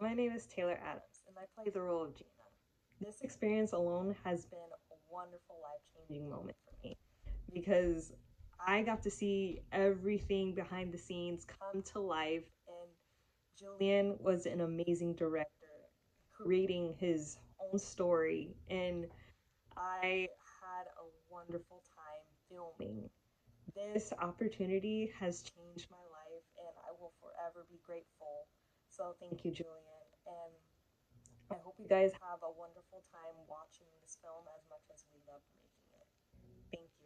My name is Taylor Adams, and I play the role of Gina. This experience alone has been a wonderful, life changing moment for me because I got to see everything behind the scenes come to life, and Julian was an amazing director, creating his own story, and I had a wonderful time filming. This opportunity has changed my life, and I will forever be grateful. So, thank you, Julian. And I hope you guys have a wonderful time watching this film as much as we loved making it. Thank you.